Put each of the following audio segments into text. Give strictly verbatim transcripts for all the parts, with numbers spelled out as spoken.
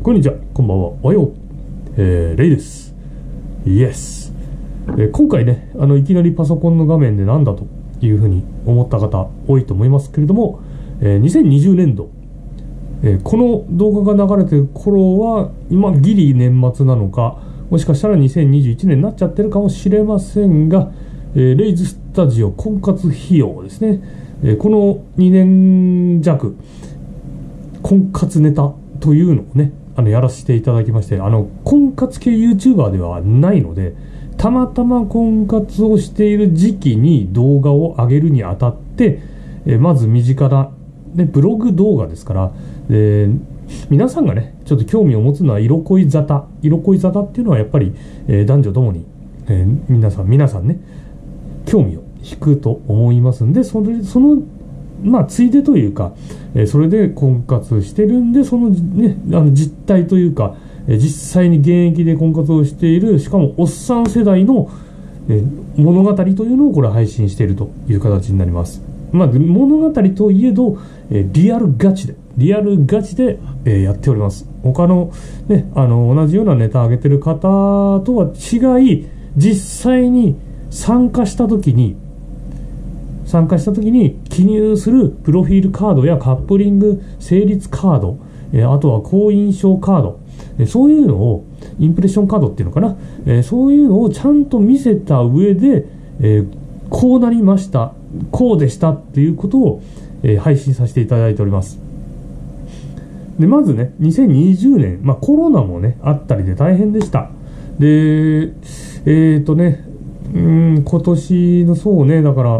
こんにちは、こんばんは、おはよう、えー、レイです。イエス、えー、今回ね、あのいきなりパソコンの画面でなんだというふうに思った方多いと思いますけれども、えー、にせんにじゅうねんど、えー、この動画が流れてる頃は今ギリ年末なのか、もしかしたらにせんにじゅういちねんになっちゃってるかもしれませんが、えー、レイズスタジオ婚活費用ですね、えー、このにねん弱婚活ネタというのをね、あのやらせていただきまして、あの婚活系 YouTuber ではないので、たまたま婚活をしている時期に動画を上げるにあたって、えまず身近な、ね、ブログ動画ですから、えー、皆さんがねちょっと興味を持つのは色恋沙汰色恋沙汰っていうのはやっぱり、えー、男女ともに、えー、皆さん皆さんね興味を引くと思いますんで、それそのまあついでというか、えー、それで婚活してるんで、そのねあの実態というか、えー、実際に現役で婚活をしている、しかもおっさん世代の、えー、物語というのをこれ配信しているという形になります。まあ物語といえど、えー、リアルガチでリアルガチで、えー、やっております。他のねあの同じようなネタ上げてる方とは違い、実際に参加した時に参加した時に記入するプロフィールカードやカップリング成立カード、えー、あとは好印象カード、えー、そういうのをインプレッションカードっていうのかな、えー、そういうのをちゃんと見せた上で、えー、こうなりました、こうでしたっていうことを、えー、配信させていただいております。でまずねにせんにじゅうねん、まあ、コロナもねあったりで大変でした。でえーとねうん今年のそうねだから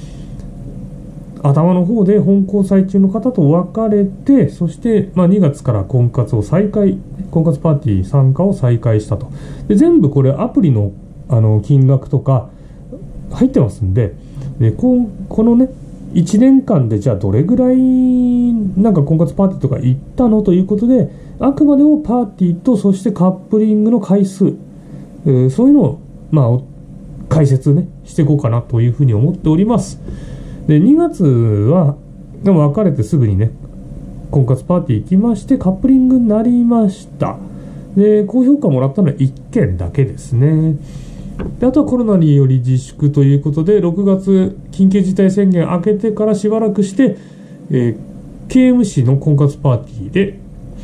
頭の方で本交際中の方と別れて、そして、まあ、にがつから婚活を再開婚活パーティー参加を再開したと。で全部これアプリの、あの金額とか入ってますんで、で こ, このねいちねんかんでじゃあどれぐらいなんか婚活パーティーとか行ったのということで、あくまでもパーティーとそしてカップリングの回数、えー、そういうのを、まあ、解説ねしていこうかなというふうに思っております。でにがつはでも別れてすぐにね婚活パーティー行きまして、カップリングになりました。で高評価もらったのはいっけんだけですね。であとはコロナにより自粛ということで、ろくがつ緊急事態宣言明けてからしばらくして、えー、ケーエムシー の婚活パーティーで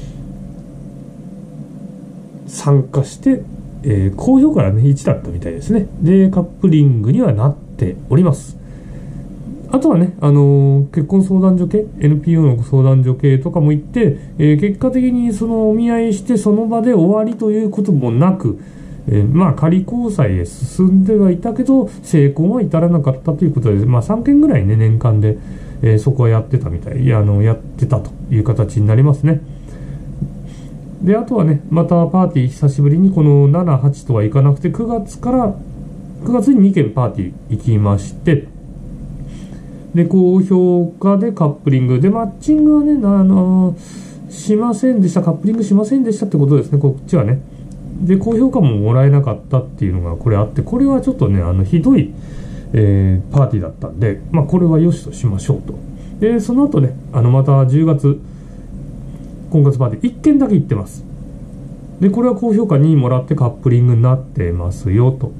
参加して、えー、高評価が、ね、いちだったみたいですね。でカップリングにはなっております。あとはね、あのー、結婚相談所系 エヌピーオー の相談所系とかも行って、えー、結果的にそのお見合いしてその場で終わりということもなく、えー、まあ仮交際へ進んではいたけど成婚は至らなかったということで、まあ、さんけんぐらいね年間で、えー、そこはやってたみたい、いやあのやってたという形になりますね。であとはねまたパーティー久しぶりにこのなな、はちとはいかなくて、くがつからくがつににけんパーティー行きまして、で高評価でカップリングでマッチングはねあのしませんでした。カップリングしませんでしたってことですね、こっちはね。で高評価ももらえなかったっていうのがこれあって、これはちょっとねあのひどい、えー、パーティーだったんで、まあ、これは良しとしましょうと。でその後ねあのまたじゅうがつ婚活パーティーいっけんだけ行ってます。でこれは高評価にもらってカップリングになってますよと。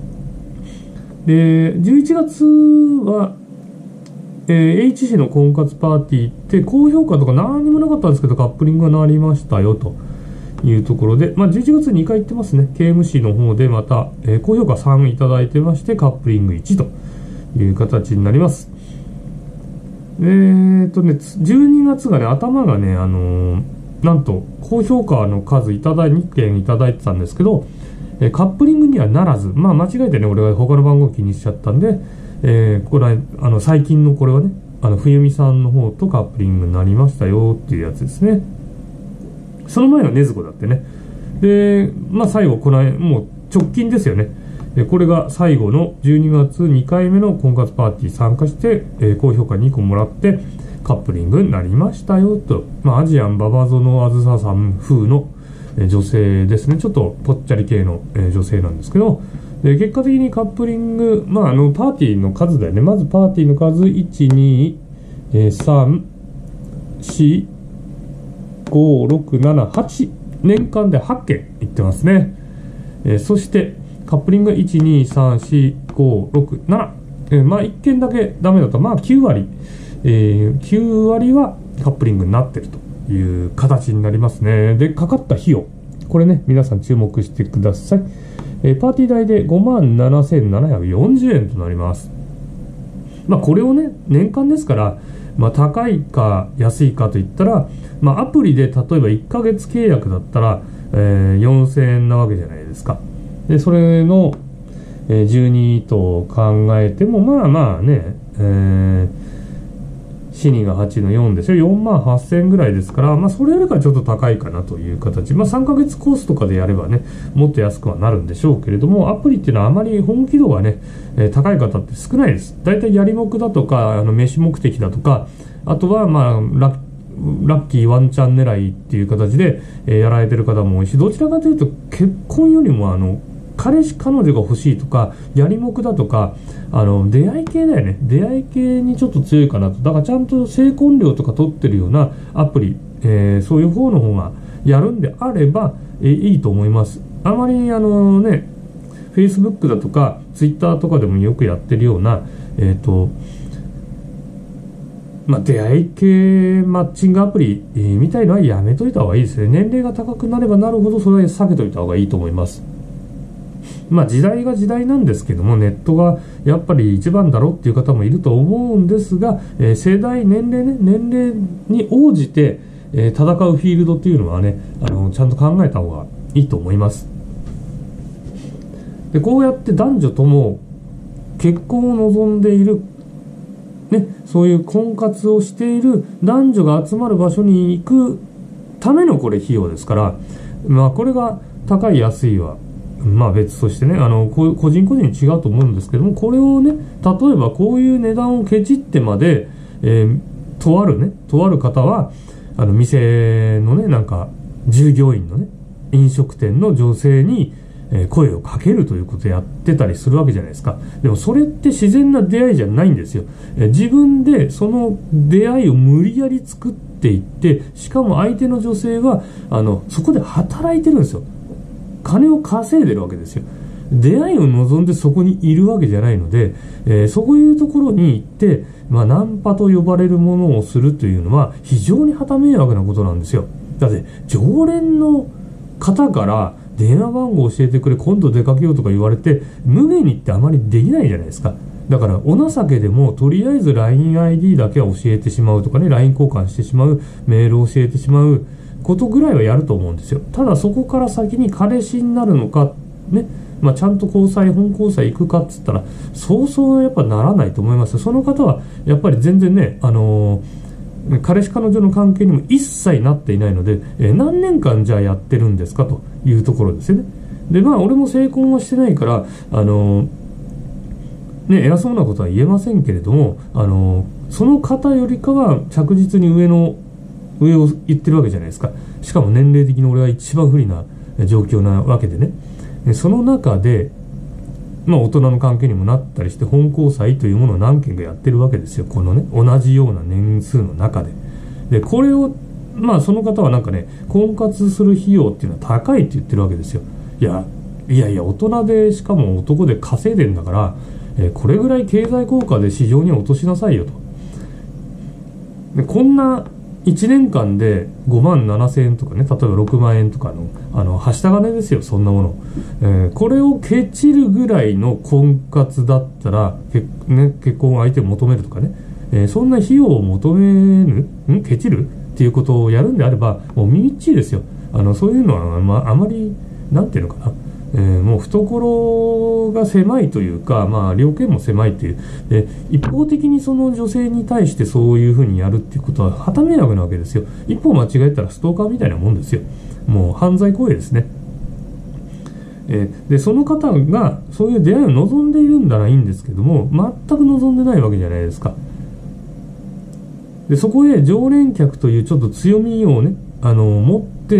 でじゅういちがつはえー、エイチシー の婚活パーティーって高評価とか何にもなかったんですけど、カップリングがなりましたよというところで、まあ、じゅういちがつににかい行ってますね。 ケーエムシー の方でまた、えー、高評価さんいただいてまして、カップリングいちという形になります。えーっとねじゅうにがつがね頭がねあのー、なんと高評価の数いただいにけんいただいてたんですけど、えー、カップリングにはならず、まあ間違えてね俺が他の番号を気にしちゃったんで、えー、これあの最近のこれはねあの冬美さんの方とカップリングになりましたよっていうやつですね。その前は禰豆子だってね。でまあ最後このもう直近ですよね。これが最後のじゅうにがつにかいめの婚活パーティー参加して、えー、高評価にこもらってカップリングになりましたよと。まあアジアンババゾノあずささん風の女性ですね。ちょっとぽっちゃり系の女性なんですけど、で結果的にカップリング、まあ、あのパーティーの数だよね。まずパーティーの数いち、に、さん、よん、ご、ろく、なな、はち年間ではちけん行ってますね。えー、そしてカップリングがいち、に、さん、よん、ご、ろく、なな、えー、まあいっけんだけダメだとまあきゅうわり、えー、きゅうわりはカップリングになってるという形になりますね。でかかった費用、これね皆さん注目してください。えー、パーティー代で ごまんななせんななひゃくよんじゅうえんとなります。まあこれをね年間ですから、まあ、高いか安いかといったら、まあ、アプリで例えばいっかげつ契約だったら、えー、よんせんえんなわけじゃないですか。でそれの、えー、じゅうにと考えてもまあまあね、えー、よんにがはちのよんでしょ、よんまんはっせんえんぐらいですから、まあ、それよりかちょっと高いかなという形、まあ、さんかげつコースとかでやればねもっと安くはなるんでしょうけれども、アプリっていうのはあまり本気度がね、えー、高い方って少ないです。だいたいやりもくだとかあの飯目的だとか、あとはまあラッラッキーワンチャン狙いっていう形で、えー、やられてる方も多いし、どちらかというと結婚よりもあの彼氏彼女が欲しいとかやりもくだとかあの出会い系だよね、出会い系にちょっと強いかなと。だからちゃんと成婚料とか取ってるようなアプリ、えー、そういう方の方がやるんであれば、えー、いいと思います。あまりあのね Facebook だとか Twitter とかでもよくやってるようなえっとまあ、出会い系マッチングアプリ、えー、みたいのはやめといた方がいいですね。年齢が高くなればなるほどそれは避けといた方がいいと思います。まあ時代が時代なんですけども、ネットがやっぱり一番だろっていう方もいると思うんですが、えー、世代年齢ね年齢に応じて、えー、戦うフィールドっていうのはねあのちゃんと考えた方がいいと思います。でこうやって男女とも結婚を望んでいるね、そういう婚活をしている男女が集まる場所に行くためのこれ費用ですから、まあこれが高い安いはまあ別としてね、あの個人個人違うと思うんですけども、これをね例えばこういう値段をケチってまで、えー、とあるねとある方はあの店のねなんか従業員のね飲食店の女性に声をかけるということをやってたりするわけじゃないですか。でもそれって自然な出会いじゃないんですよ。自分でその出会いを無理やり作っていって、しかも相手の女性はあのそこで働いてるんですよ。金を稼いでるわけですよ。出会いを望んでそこにいるわけじゃないので、えー、そういうところに行って、まあ、ナンパと呼ばれるものをするというのは非常に旗迷惑なことなんですよ。だって常連の方から電話番号を教えてくれ今度出かけようとか言われて無限にってあまりできないじゃないですか。だからお情けでもとりあえず ラインアイディー だけは教えてしまうとかね、 ライン 交換してしまう、メールを教えてしまうことぐらいはやると思うんですよ。ただそこから先に彼氏になるのかね、まあ、ちゃんと交際本交際行くかっつったらそうそうやっぱならないと思います。その方はやっぱり全然ねあのー彼氏彼女の関係にも一切なっていないので、えー、何年間じゃあやってるんですかというところですよね。でまあ俺も成婚はしてないからあのー、ね偉そうなことは言えませんけれども、あのー、その方よりかは着実に上の上を言ってるわけじゃないですか。しかも年齢的に俺は一番不利な状況なわけでね、その中でまあ大人の関係にもなったりして本交際というものを何件かやってるわけですよ。このね同じような年数の中で。でこれをまあその方はなんかね婚活する費用っていうのは高いって言ってるわけですよ。いやいやいや大人でしかも男で稼いでんだから、えー、これぐらい経済効果で市場に落としなさいよと。でこんないちねんかんでごまんななせんえんとかね、例えばろくまんえんとかのあのはした金ですよ、そんなもの、えー、これをケチるぐらいの婚活だったらけ、ね、結婚相手を求めるとかね、えー、そんな費用を求めぬんケチるっていうことをやるんであればもうみっちりですよ。あのそういうのは、まあ、あまりなんていうのかな、えー、もう懐が狭いというか、まあ、両権も狭いという、で一方的にその女性に対してそういうふうにやるっていうことは旗迷惑なわけですよ。一方間違えたらストーカーみたいなもんですよ。もう犯罪行為ですね。えー、でその方がそういう出会いを望んでいるんならいいんですけども、全く望んでないわけじゃないですか。でそこへ常連客というちょっと強みをねあの持って、え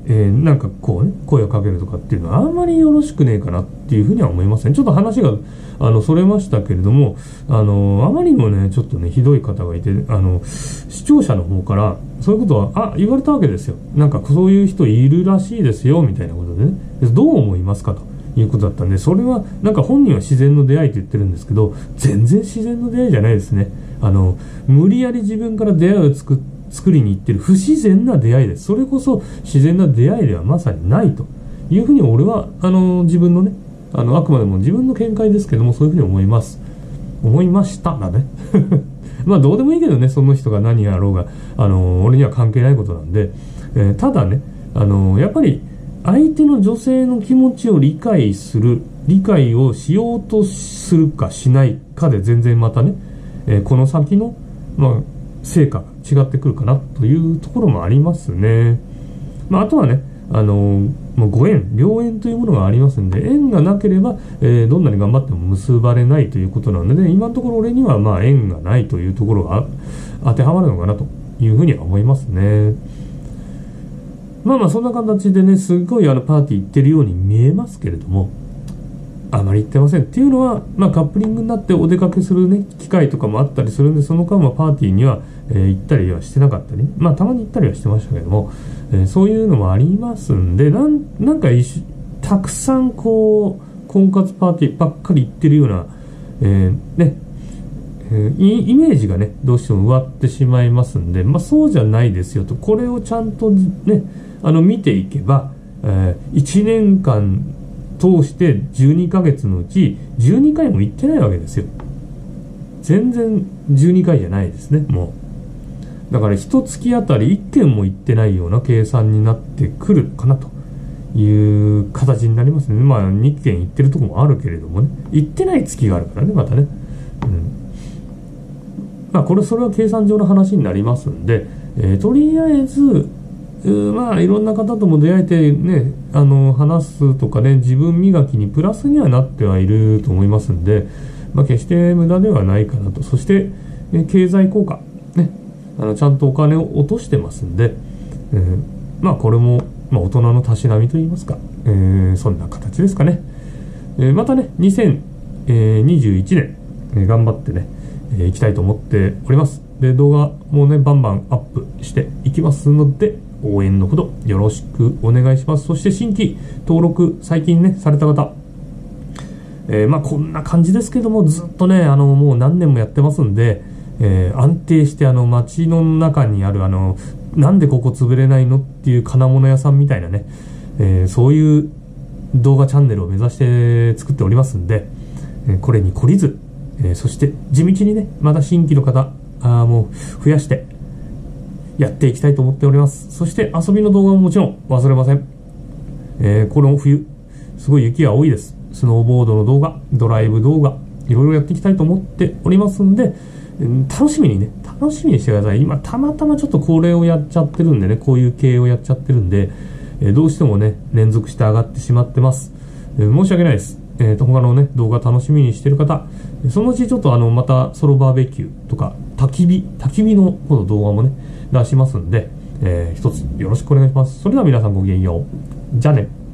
えー、なんかこうね声をかけるとかっていうのはあんまりよろしくねえかなっていうふうには思いません。ちょっと話があのそれましたけれども、あのあまりにもねちょっとねひどい方がいて、あの視聴者の方からそういうことはあ言われたわけですよ。なんかそういう人いるらしいですよみたいなことでね、どう思いますかということだったんで、それはなんか本人は自然の出会いと言ってるんですけど、全然自然の出会いじゃないですね。あの無理やり自分から出会いを作って作りに行ってる不自然な出会いです。それこそ自然な出会いではまさにないというふうに俺はあの自分のねあのあくまでも自分の見解ですけども、そういうふうに思います思いましただねまあどうでもいいけどね、その人が何やろうがあの俺には関係ないことなんで、えー、ただねあのやっぱり相手の女性の気持ちを理解する理解をしようとするかしないかで全然またね、えー、この先のまあ成果が違ってくるかなというところもありますね。まあ、あとはね、あのもうご縁、良縁というものがありますんで、縁がなければ、えー、どんなに頑張っても結ばれないということなので、今のところ俺にはまあ縁がないというところが当てはまるのかなというふうには思いますね。まあまあそんな形でね、すごいあのパーティー行ってるように見えますけれども、あまり行ってませんっていうのは、まあ、カップリングになってお出かけするね機会とかもあったりするんで、その間はパーティーには、えー、行ったりはしてなかったり、まあたまに行ったりはしてましたけども、えー、そういうのもありますんで、なんなんかたくさんこう婚活パーティーばっかり行ってるような、えー、ね、えー、イメージがねどうしても植わってしまいますんで、まあそうじゃないですよと、これをちゃんとねあの見ていけば、えー、いちねんかん通してじゅうにかげつのうちじゅうにかいも行ってないわけですよ。全然じゅうにかいじゃないですね。もうだから一月あたりいっけんも行ってないような計算になってくるかなという形になりますね。まあにけん行ってるとこもあるけれどもね、行ってない月があるからね、またね、うん、まあこれそれは計算上の話になりますんで、えー、とりあえずまあいろんな方とも出会えてね、あの話すとかね、自分磨きにプラスにはなってはいると思いますんで、まあ、決して無駄ではないかなと。そして経済効果ね、あのちゃんとお金を落としてますんで、えー、まあこれも、まあ、大人のたしなみといいますか、えー、そんな形ですかね。えー、またねにせんにじゅういちねん、えー、頑張ってね、えー、いきたいと思っております。で動画もねバンバンアップしていきますので、応援のほどよろしくお願いします。そして新規登録最近ねされた方、えー、まあこんな感じですけども、ずっとねあのもう何年もやってますんで、えー、安定してあの街の中にあるあのなんでここ潰れないのっていう金物屋さんみたいなね、えー、そういう動画チャンネルを目指して作っておりますんで、えー、これに懲りず、えー、そして地道にねまた新規の方あもう増やしてやっていきたいと思っております。そして遊びの動画ももちろん忘れません。えー、この冬すごい雪が多いです。スノーボードの動画、ドライブ動画いろいろやっていきたいと思っておりますんで、楽しみにね楽しみにしてください。今たまたまちょっとこれをやっちゃってるんでね、こういう系をやっちゃってるんで、えー、どうしてもね連続して上がってしまってます。えー、申し訳ないです。えー、と他のね動画楽しみにしてる方、そのうちちょっとあのまたソロバーベキューとか焚き火焚き火のこの動画もね出しますんで、えー、一つよろしくお願いします。それでは皆さんごきげんよう。じゃあね。